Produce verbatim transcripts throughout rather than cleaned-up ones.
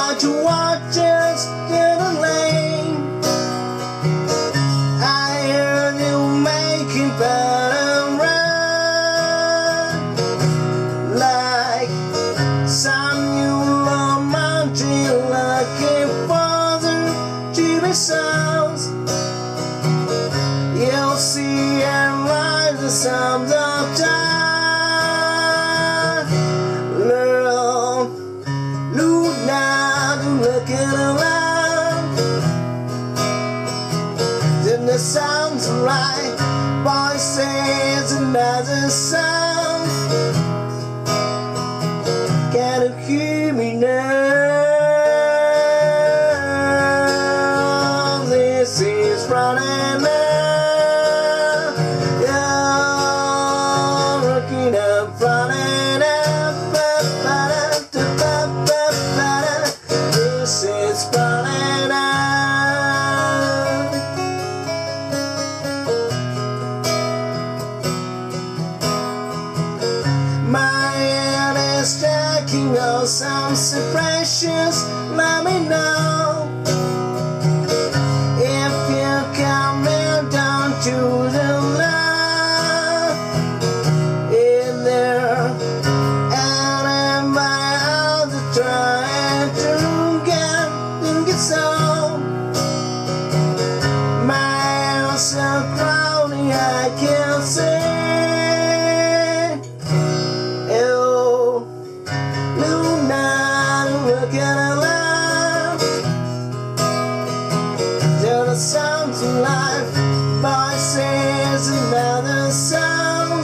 to watch us in the lane. I heard you making better run like some new love mountain looking for the cheapy sounds. You'll see and rise the sounds of time. Learn, look now to looking around. Then the sounds right, voices another sound. Can you hear me now? This is running out. Running up, this is running out. My head is taking on some suppressions. Let me know if you're coming down to the line. Trying to get, get some. My eyes are cloudy, I can't see. Oh, Luna, looking alive. There are sounds of life, voices and other sounds.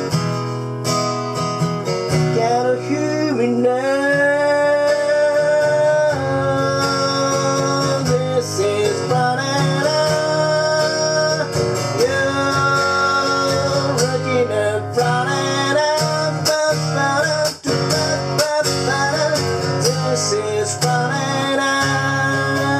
Can you hear me now? This is running out.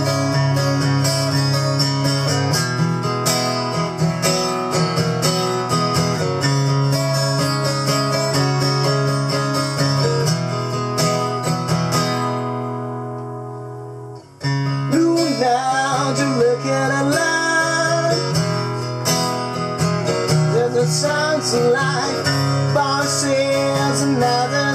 Look now to look at a light. There's a sounds of life, voices another